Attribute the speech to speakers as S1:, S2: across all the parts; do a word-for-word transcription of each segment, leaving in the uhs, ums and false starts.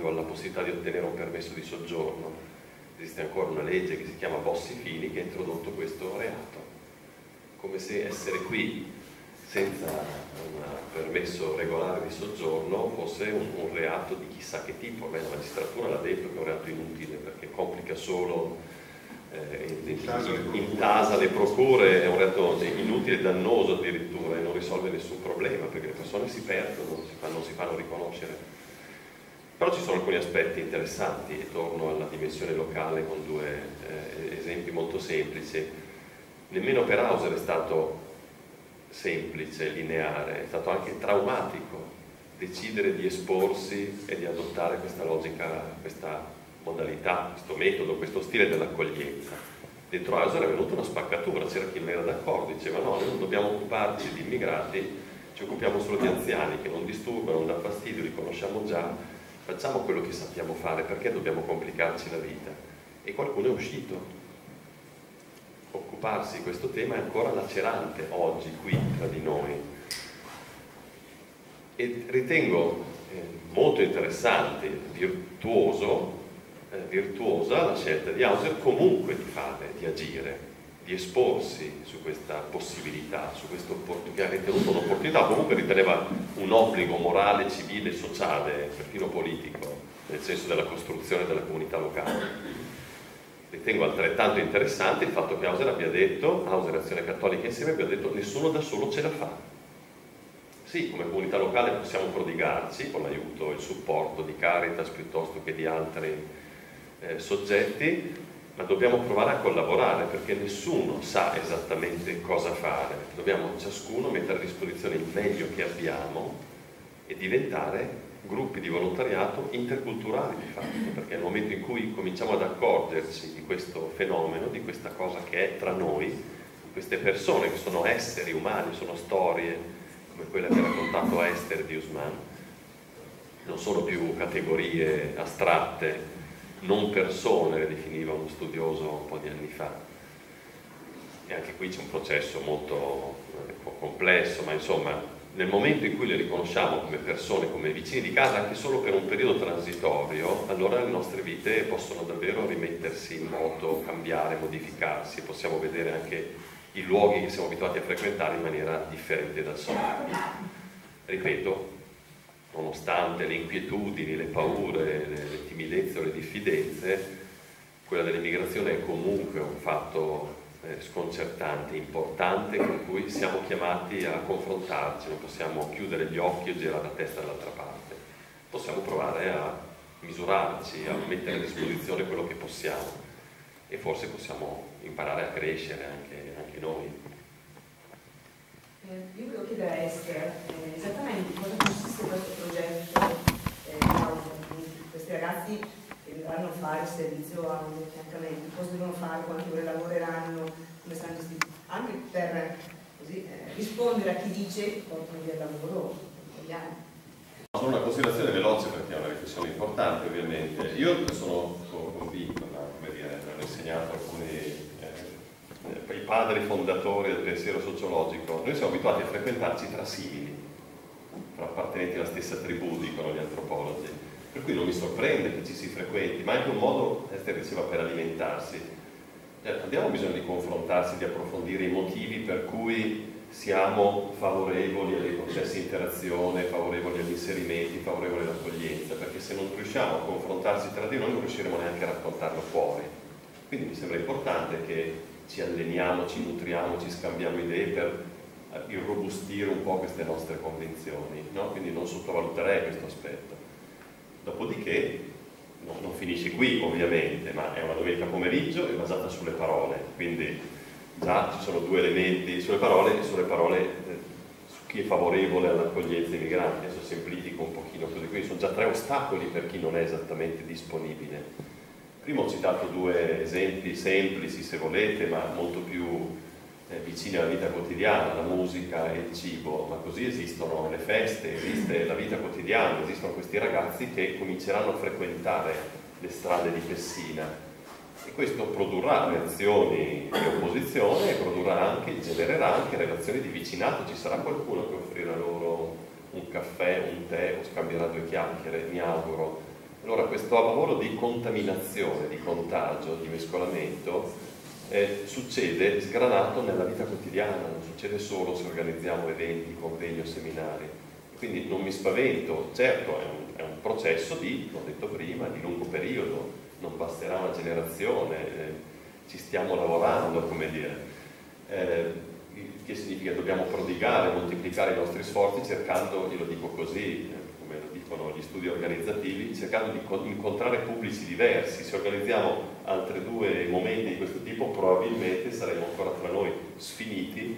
S1: relativo alla possibilità di ottenere un permesso di soggiorno. Esiste ancora una legge che si chiama Bossi-Fini che ha introdotto questo reato, come se essere qui senza un permesso regolare di soggiorno fosse un, un reato di chissà che tipo. Ormai la magistratura l'ha detto che è un reato inutile perché complica solo, eh, intasa le procure, è un reato inutile e dannoso addirittura e non risolve nessun problema perché le persone si perdono, non si fanno, non si fanno riconoscere. Però ci sono alcuni aspetti interessanti e torno alla dimensione locale con due eh, esempi molto semplici. Nemmeno per Hauser è stato semplice, lineare, è stato anche traumatico decidere di esporsi e di adottare questa logica, questa modalità, questo metodo, questo stile dell'accoglienza. Dentro Hauser è venuta una spaccatura, c'era chi non era d'accordo, diceva no, noi non dobbiamo occuparci di immigrati, ci occupiamo solo di anziani che non disturbano, non dà fastidio, li conosciamo già, facciamo quello che sappiamo fare, perché dobbiamo complicarci la vita? E qualcuno è uscito. Occuparsi di questo tema è ancora lacerante oggi qui tra di noi e ritengo eh, molto interessante, virtuoso, eh, virtuosa la scelta di Hauser comunque di fare, di agire, di esporsi su questa possibilità, su questa opportunità, che ha ritenuto un'opportunità, comunque riteneva un obbligo morale, civile, sociale, perfino politico, nel senso della costruzione della comunità locale. Ritengo altrettanto interessante il fatto che Hauser abbia detto, Hauser e Azione Cattolica insieme abbia detto nessuno da solo ce la fa. Sì, come comunità locale possiamo prodigarci con l'aiuto e il supporto di Caritas piuttosto che di altri eh, soggetti, ma dobbiamo provare a collaborare perché nessuno sa esattamente cosa fare. Dobbiamo ciascuno mettere a disposizione il meglio che abbiamo e diventare gruppi di volontariato interculturali di fatto, perché nel momento in cui cominciamo ad accorgerci di questo fenomeno, di questa cosa che è tra noi, di queste persone che sono esseri umani, sono storie come quella che ha raccontato Esther di Usman, non sono più categorie astratte, non persone, le definiva uno studioso un po' di anni fa. E anche qui c'è un processo molto complesso, ma insomma nel momento in cui le riconosciamo come persone, come vicini di casa, anche solo per un periodo transitorio, allora le nostre vite possono davvero rimettersi in moto, cambiare, modificarsi, possiamo vedere anche i luoghi che siamo abituati a frequentare in maniera differente dal solito. Ripeto, nonostante le inquietudini, le paure, le, le timidezze o le diffidenze, quella dell'immigrazione è comunque un fatto Eh, sconcertante, importante, con cui siamo chiamati a confrontarci, non possiamo chiudere gli occhi e girare la testa dall'altra parte, possiamo provare a misurarci, a mettere a disposizione quello che possiamo e forse possiamo imparare a crescere anche, anche noi.
S2: Eh, io volevo chiedere a Esther eh, esattamente in cosa consiste questo progetto eh, questi ragazzi dovranno fare il servizio a un affiancamento, cosa devono fare, quante ore lavoreranno, come saranno gestiti, anche per così, eh, rispondere a chi dice che portano via il lavoro negli anni.
S1: Solo una considerazione veloce perché è una riflessione importante ovviamente. Io sono convinto, ma, come dire, ho insegnato alcuni eh, i padri fondatori del pensiero sociologico, noi siamo abituati a frequentarci tra simili, tra appartenenti alla stessa tribù, dicono gli antropologi. Per cui non mi sorprende che ci si frequenti, ma è anche un modo, Esther diceva, per alimentarsi. Eh, abbiamo bisogno di confrontarsi, di approfondire i motivi per cui siamo favorevoli ai processi di interazione, favorevoli agli inserimenti, favorevoli all'accoglienza, perché se non riusciamo a confrontarsi tra di noi non riusciremo neanche a raccontarlo fuori. Quindi mi sembra importante che ci alleniamo, ci nutriamo, ci scambiamo idee per irrobustire un po' queste nostre convinzioni, no? Quindi non sottovaluterei questo aspetto. Dopodiché no, non finisce qui ovviamente, ma è una domenica pomeriggio e basata sulle parole, quindi già ci sono due elementi sulle parole e sulle parole eh, su chi è favorevole all'accoglienza dei migranti. Adesso semplifico un pochino così, quindi sono già tre ostacoli per chi non è esattamente disponibile. Prima ho citato due esempi semplici se volete, ma molto più eh, vicini alla vita quotidiana, la musica e il cibo, ma così esistono le feste, esiste la vita quotidiana, esistono questi ragazzi che cominceranno a frequentare le strade di Pessina e questo produrrà reazioni di opposizione e produrrà anche, genererà anche relazioni di vicinato, ci sarà qualcuno che offrirà loro un caffè, un tè o scambierà due chiacchiere, mi auguro. Allora questo lavoro di contaminazione, di contagio, di mescolamento eh, succede sgranato nella vita quotidiana, non succede solo se organizziamo eventi, convegni o seminari. Quindi non mi spavento, certo è un, è un processo di, l'ho detto prima, di lungo periodo, non basterà una generazione, eh, ci stiamo lavorando, come dire. Eh, che significa che dobbiamo prodigare, moltiplicare i nostri sforzi cercando, io lo dico così, eh, come lo dicono gli studi organizzativi, cercando di incontrare pubblici diversi. Se organizziamo altri due momenti di questo tipo probabilmente saremo ancora tra noi sfiniti,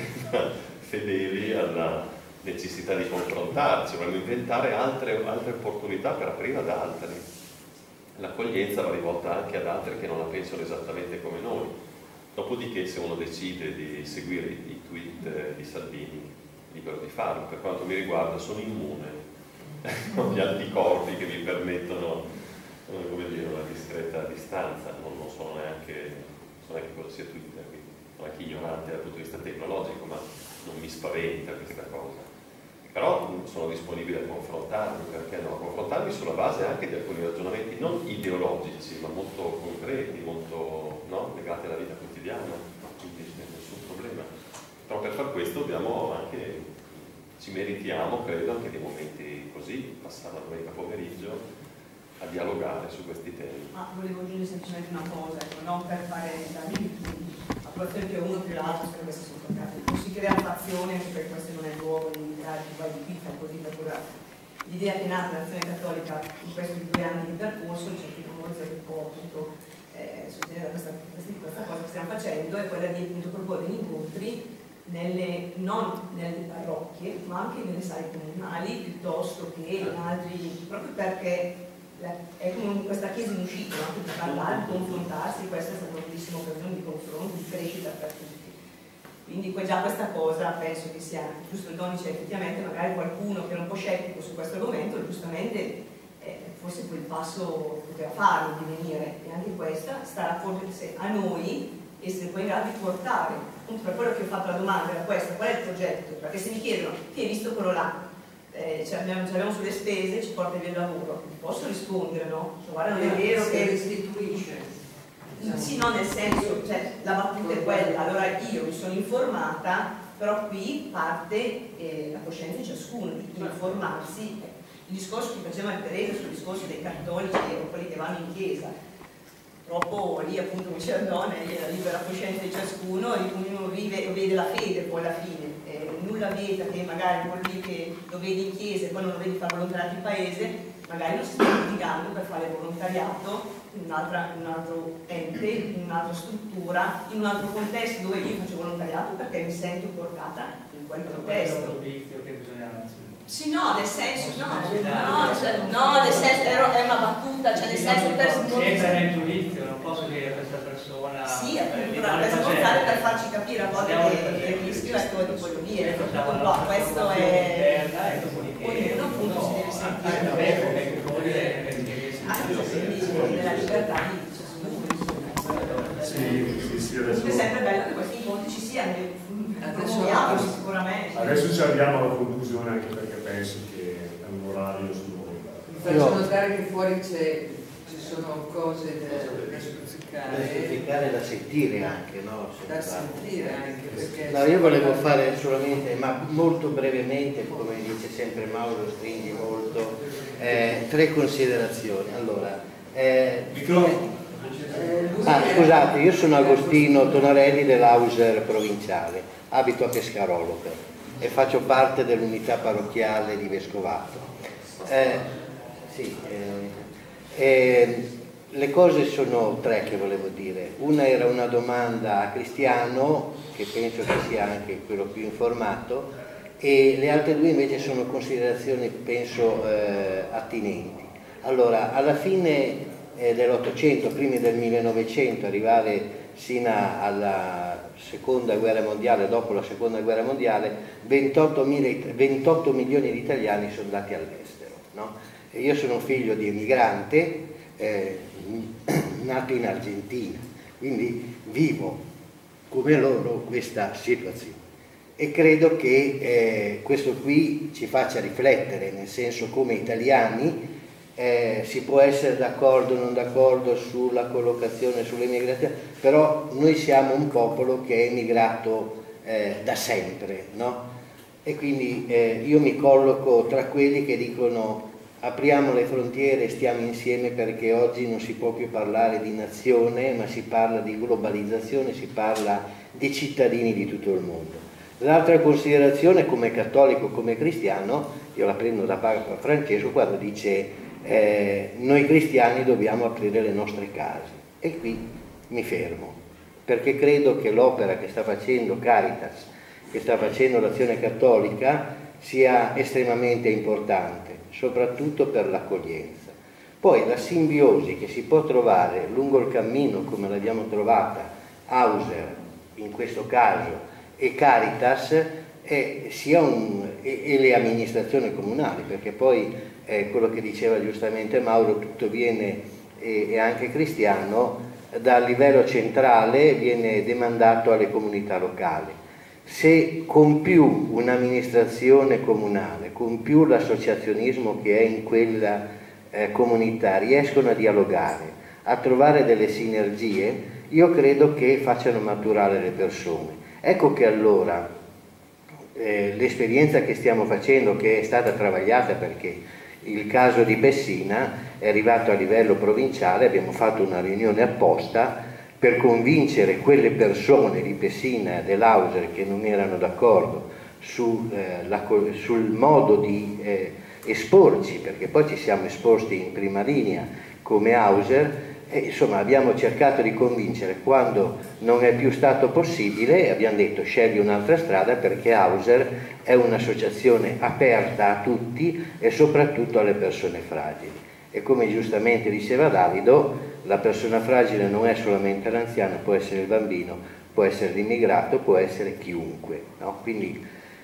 S1: fedeli alla necessità di confrontarci, dovremmo inventare altre, altre opportunità per aprire ad altri. L'accoglienza va rivolta anche ad altri che non la pensano esattamente come noi. Dopodiché se uno decide di seguire i tweet di Salvini, libero di farlo. Per quanto mi riguarda sono immune, ho gli anticorpi che mi permettono, come dire, una discreta distanza. Non, non so neanche, so neanche cosa sia Twitter, quindi sono anche ignorante dal punto di vista tecnologico, ma non mi spaventa questa cosa. Però sono disponibile a confrontarmi, perché no? A confrontarmi sulla base anche di alcuni ragionamenti non ideologici, ma molto concreti, molto no? legati alla vita quotidiana, quindi nessun problema. Però per far questo dobbiamo anche, ci meritiamo, credo, anche dei momenti così, passare la domenica pomeriggio a dialogare su questi temi.
S2: Ma volevo aggiungere semplicemente una cosa, ecco, non per fare approvazione che uno più l'altro, se queste sono toccate. Non si crea fazione, anche perché questo non è il luogo di indicare chi va di qui, fa così per curare. L'idea che è nata l'Azione Cattolica in questi due anni di percorso, in certi momenti che può appunto eh, sostenere questa, questa cosa che stiamo facendo, è quella di appunto proporre incontri nelle, non nelle parrocchie, ma anche nelle sale comunali, piuttosto che in altri, proprio perché è come questa chiesa in uscita, no? Di parlare, di confrontarsi, questa è stata una bellissima occasione di confronto, di crescita per tutti. Quindi già questa cosa penso che sia giusto. Il Doni dice effettivamente magari qualcuno che era un po' scettico su questo argomento, giustamente eh, forse quel passo poteva farlo, di venire, e anche questa starà forse a noi essere poi in grado di portare, appunto per quello che ho fatto la domanda era questa, qual è il progetto? Perché se mi chiedono, ti hai visto quello là? Eh, ce l'abbiamo, ce l'abbiamo sulle spese, ci porta via il lavoro, posso rispondere, no? Cioè, guarda, non è vero che restituisce. Sì, no, nel senso, cioè, la battuta è quella, allora io mi sono informata, però qui parte eh, la coscienza di ciascuno, di informarsi. Il discorso che faceva Teresa sul discorso dei cattolici o quelli che vanno in chiesa, troppo lì appunto come diceva Donna, è la libera coscienza di ciascuno e ognuno vive, vede la fede poi alla fine. Eh, nulla vieta che magari quello lì che lo vedi in chiesa e poi non lo vedi fare volontariato in paese, magari lo si sta litigando per fare volontariato in, in un altro ente, in un'altra struttura, in un altro contesto dove io faccio volontariato perché mi sento portata in quel contesto. Sì, no, nel senso, no, no, cioè, no, nel senso, è una battuta, cioè nel senso per...
S3: Sempre nel giudizio, non posso dire a questa persona...
S2: Sì, appunto, per smontare, per farci capire a volte che il rischio è quello di quello lì, questo è... Ognuno appunto si deve sentire... Anche nella libertà di ciascuno.
S4: Sì, sì, sì, adesso...
S2: È sempre bello che questi incontri ci siano. Adesso, sicuramente.
S4: Adesso ci arriviamo alla conclusione anche perché penso che è un orario
S5: mi faccio notare che fuori c'è, ci sono cose da, da stuzzicare
S6: da stuzzicare da sentire anche, no?
S5: da sentire anche perché
S6: no, io volevo fare solamente, ma molto brevemente, come dice sempre Mauro, stringi molto, eh, tre considerazioni. Allora, eh, ah, scusate, io sono Agostino Tonorelli dell'Auser provinciale, abito a Pescarolo e faccio parte dell'unità parrocchiale di Vescovato. Eh, sì, eh, eh, le cose sono tre che volevo dire. Una era una domanda a Cristiano, che penso che sia anche quello più informato, e le altre due invece sono considerazioni, penso, eh, attinenti. Allora, alla fine eh, dell'Ottocento, primi del millenovecento, arrivare sino alla seconda guerra mondiale, dopo la seconda guerra mondiale, ventotto milioni di italiani sono andati all'estero, no? E io sono figlio di emigrante, eh, nato in Argentina, quindi vivo come loro questa situazione e credo che eh, questo qui ci faccia riflettere, nel senso come italiani eh, si può essere d'accordo o non d'accordo sulla collocazione, sull'emigrazione, però noi siamo un popolo che è emigrato eh, da sempre, no? E quindi eh, io mi colloco tra quelli che dicono apriamo le frontiere, stiamo insieme, perché oggi non si può più parlare di nazione, ma si parla di globalizzazione, si parla di cittadini di tutto il mondo. L'altra considerazione, come cattolico, come cristiano, io la prendo da Papa Francesco quando dice eh, noi cristiani dobbiamo aprire le nostre case, e qui mi fermo, perché credo che l'opera che sta facendo Caritas, che sta facendo l'Azione Cattolica, sia estremamente importante, soprattutto per l'accoglienza. Poi la simbiosi che si può trovare lungo il cammino, come l'abbiamo trovata Auser in questo caso e Caritas, è sia un, e, e le amministrazioni comunali, perché poi eh, quello che diceva giustamente Mauro, tutto viene, e, e anche Cristiano, dal livello centrale viene demandato alle comunità locali. Se con più un'amministrazione comunale, con più l'associazionismo che è in quella eh, comunità riescono a dialogare, a trovare delle sinergie, io credo che facciano maturare le persone. Ecco che allora eh, l'esperienza che stiamo facendo, che è stata travagliata, perché il caso di Pessina è arrivato a livello provinciale, abbiamo fatto una riunione apposta per convincere quelle persone di Pessina e dell'Auser che non erano d'accordo su, eh, la, sul modo di eh, esporci, perché poi ci siamo esposti in prima linea come Auser, e insomma abbiamo cercato di convincere. Quando non è più stato possibile abbiamo detto scegli un'altra strada, perché Auser è un'associazione aperta a tutti e soprattutto alle persone fragili, e come giustamente diceva Davido, la persona fragile non è solamente l'anziano, può essere il bambino, può essere l'immigrato, può essere chiunque, no? Quindi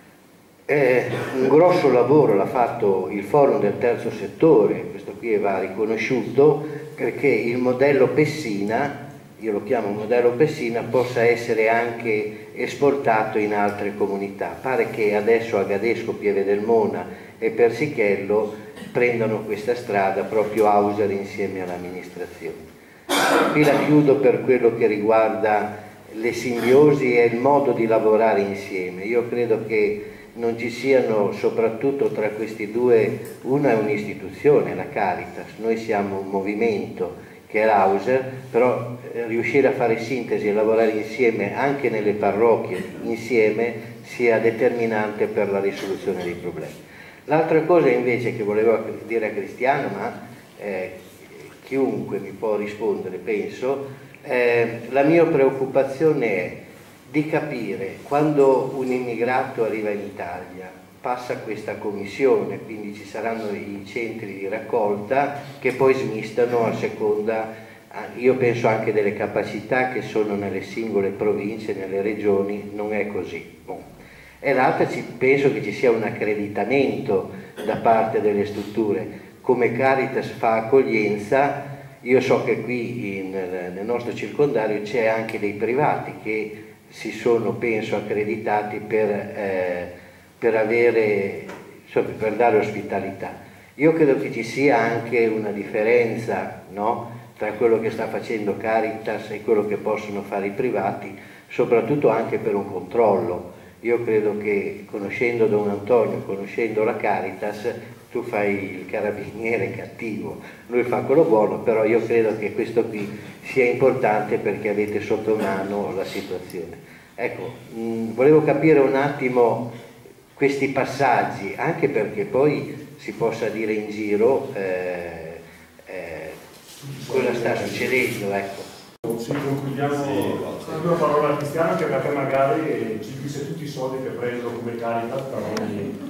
S6: eh, un grosso lavoro l'ha fatto il forum del terzo settore, questo qui va riconosciuto, perché il modello Pessina, io lo chiamo modello Pessina, possa essere anche esportato in altre comunità. Pare che adesso Agadesco, Pieve del Mona e Persichello prendano questa strada proprio Auser insieme all'amministrazione. Qui la chiudo per quello che riguarda le simbiosi e il modo di lavorare insieme. Io credo che non ci siano, soprattutto tra questi due, una è un'istituzione, la Caritas, noi siamo un movimento che è l'Auser, però riuscire a fare sintesi e lavorare insieme anche nelle parrocchie, insieme, sia determinante per la risoluzione dei problemi. L'altra cosa invece che volevo dire a Cristiano, ma eh, chiunque mi può rispondere, penso, eh, la mia preoccupazione è di capire, quando un immigrato arriva in Italia, passa questa commissione, quindi ci saranno i centri di raccolta che poi smistano a seconda, io penso anche delle capacità che sono nelle singole province, nelle regioni, non è così. Bon. E l'altra, penso che ci sia un accreditamento da parte delle strutture. Come Caritas fa accoglienza, io so che qui in, nel nostro circondario c'è anche dei privati che si sono, penso, accreditati per, eh, per, avere, insomma, per dare ospitalità. Io credo che ci sia anche una differenza, no, tra quello che sta facendo Caritas e quello che possono fare i privati, soprattutto anche per un controllo. Io credo che, conoscendo Don Antonio, conoscendo la Caritas, tu fai il carabiniere cattivo, lui fa quello buono, però io credo che questo qui sia importante perché avete sotto mano la situazione. Ecco, mh, volevo capire un attimo questi passaggi, anche perché poi si possa dire in giro eh, eh, cosa sta succedendo, ecco.
S4: Sì, concludiamo con una parola a Cristiano, che a te magari ci dice tutti i soldi che prendono come Caritas per ogni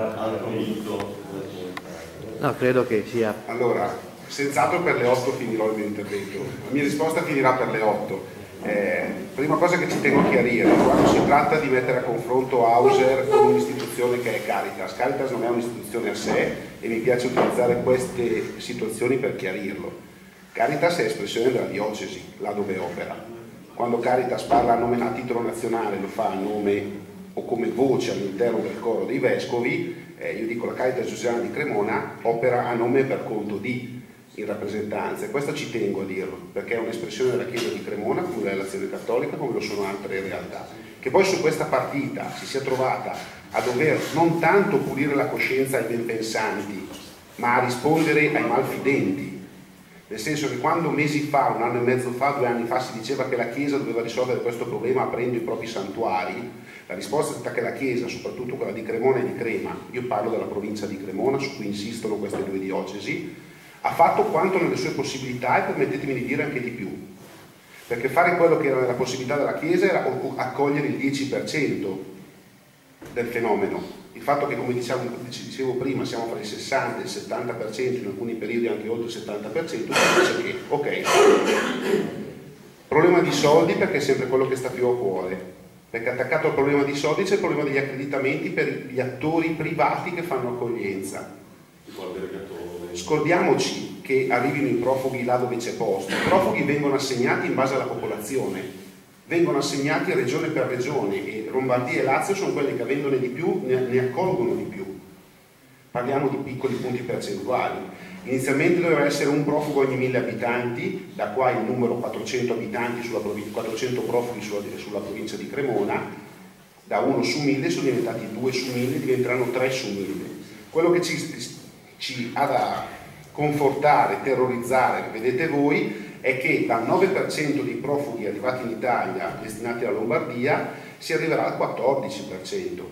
S4: immigrato.
S6: No, credo che sia...
S7: Allora, senz'altro per le otto finirò il mio intervento. La mia risposta finirà per le otto. Eh, prima cosa che ci tengo a chiarire, quando si tratta di mettere a confronto Auser con un'istituzione che è Caritas, Caritas non è un'istituzione a sé e mi piace utilizzare queste situazioni per chiarirlo. Caritas è espressione della diocesi, là dove opera. Quando Caritas parla a nome, a titolo nazionale, lo fa a nome o come voce all'interno del coro dei vescovi, eh, io dico la Caritas Diocesana di Cremona opera a nome e per conto di, in rappresentanza, e questo ci tengo a dirlo, perché è un'espressione della Chiesa di Cremona, come l'Azione Cattolica, come lo sono altre realtà. Che poi su questa partita si sia trovata a dover non tanto pulire la coscienza ai benpensanti, ma a rispondere ai malfidenti. Nel senso che quando mesi fa, un anno e mezzo fa, due anni fa, si diceva che la Chiesa doveva risolvere questo problema aprendo i propri santuari, la risposta è stata che la Chiesa, soprattutto quella di Cremona e di Crema, io parlo della provincia di Cremona, su cui insistono queste due diocesi, ha fatto quanto nelle sue possibilità e permettetemi di dire anche di più. Perché fare quello che era nella possibilità della Chiesa era accogliere il dieci per cento del fenomeno. Il fatto che, come diciamo, dicevo prima, siamo fra il sessanta e il settanta per cento, in alcuni periodi anche oltre il settanta per cento, dice che, ok, problema di soldi perché è sempre quello che sta più a cuore, perché attaccato al problema di soldi c'è il problema degli accreditamenti per gli attori privati che fanno accoglienza. Scordiamoci che arrivino i profughi là dove c'è posto. I profughi vengono assegnati in base alla popolazione, vengono assegnati regione per regione, e Lombardia e Lazio sono quelli che avendone di più ne, ne accolgono di più. Parliamo di piccoli punti percentuali. Inizialmente doveva essere un profugo ogni mille abitanti, da qua il numero quattrocento abitanti sulla quattrocento profughi sulla, sulla provincia di Cremona, da uno su mille sono diventati due su mille, diventeranno tre su mille. Quello che ci, ci ha da confortare, terrorizzare, vedete voi, è che dal nove per cento dei profughi arrivati in Italia destinati alla Lombardia si arriverà al quattordici per cento.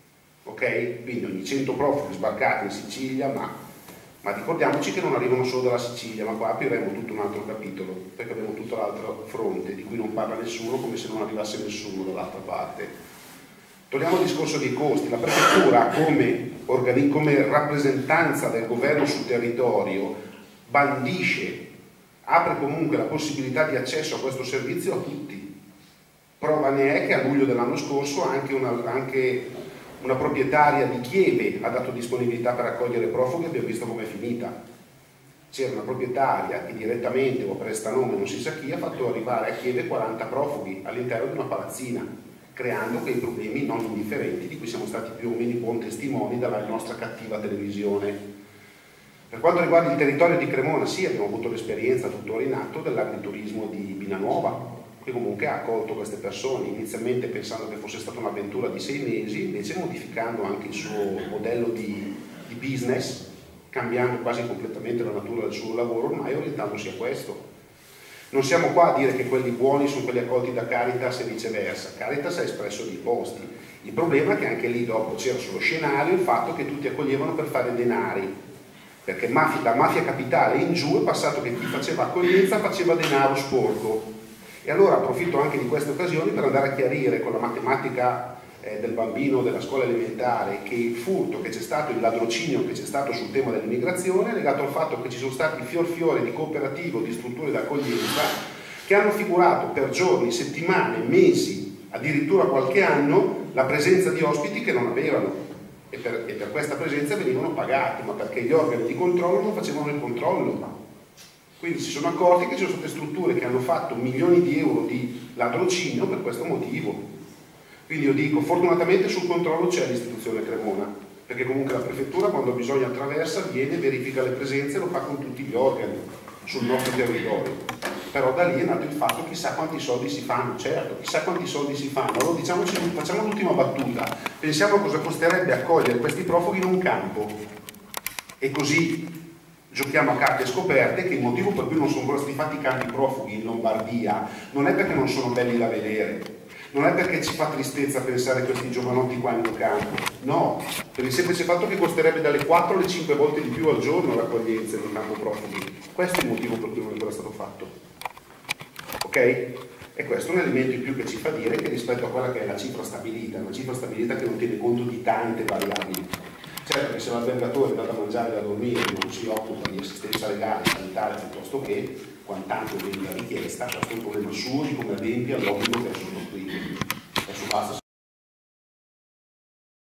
S7: Ok? Quindi ogni cento profughi sbarcati in Sicilia, ma, ma ricordiamoci che non arrivano solo dalla Sicilia, ma qua apriremo tutto un altro capitolo, perché abbiamo tutto l'altro fronte di cui non parla nessuno, come se non arrivasse nessuno dall'altra parte. Togliamo il discorso dei costi. La prefettura come, come rappresentanza del governo sul territorio bandisce, apre comunque la possibilità di accesso a questo servizio a tutti. Prova ne è che a luglio dell'anno scorso anche una, anche una proprietaria di Chieve ha dato disponibilità per accogliere profughi, abbiamo visto com'è finita. C'era una proprietaria che direttamente o prestanome, non si sa chi, ha fatto arrivare a Chieve quaranta profughi all'interno di una palazzina, creando quei problemi non indifferenti di cui siamo stati più o meno buoni testimoni dalla nostra cattiva televisione. Per quanto riguarda il territorio di Cremona, sì, abbiamo avuto l'esperienza tuttora in atto dell'agriturismo di Binanova, che comunque ha accolto queste persone, inizialmente pensando che fosse stata un'avventura di sei mesi, invece modificando anche il suo modello di, di business, cambiando quasi completamente la natura del suo lavoro, ormai orientandosi a questo. Non siamo qua a dire che quelli buoni sono quelli accolti da Caritas e viceversa. Caritas ha espresso dei posti. Il problema è che anche lì dopo c'era sullo scenario il fatto che tutti accoglievano per fare denari, perché mafia, da mafia capitale in giù è passato che chi faceva accoglienza faceva denaro sporco. E allora approfitto anche di queste occasioni per andare a chiarire con la matematica eh, del bambino della scuola elementare che il furto che c'è stato, il ladrocinio che c'è stato sul tema dell'immigrazione è legato al fatto che ci sono stati fior fiore di cooperative o di strutture d'accoglienza che hanno figurato per giorni, settimane, mesi, addirittura qualche anno la presenza di ospiti che non avevano. E per, e per questa presenza venivano pagati, ma perché gli organi di controllo non facevano il controllo. Quindi si sono accorti che ci sono state strutture che hanno fatto milioni di euro di ladrocinio per questo motivo. Quindi io dico, fortunatamente sul controllo c'è l'istituzione Cremona, perché comunque la prefettura quando bisogna attraversa, viene, verifica le presenze e lo fa con tutti gli organi sul nostro territorio. Però da lì è nato il fatto chissà quanti soldi si fanno, certo, chissà quanti soldi si fanno. Allora diciamoci, facciamo l'ultima battuta, pensiamo a cosa costerebbe accogliere questi profughi in un campo e così giochiamo a carte scoperte che il motivo per cui non sono stati fatti campi profughi in Lombardia non è perché non sono belli da vedere, non è perché ci fa tristezza pensare a questi giovanotti qua in un campo, no, per il semplice fatto che costerebbe dalle quattro alle cinque volte di più al giorno l'accoglienza in un campo profughi. Questo è il motivo per cui non è ancora stato fatto. Ok? E questo è un elemento in più che ci fa dire che rispetto a quella che è la cifra stabilita, una cifra stabilita che non tiene conto di tante variabili. Certo che se l'albergatore dà da mangiare e da dormire non si occupa di assistenza legale, sanitaria piuttosto che quant'anto viene la richiesta, questo è un problema suo di come adempie all'obbligo che è sottoscritto. Adesso basta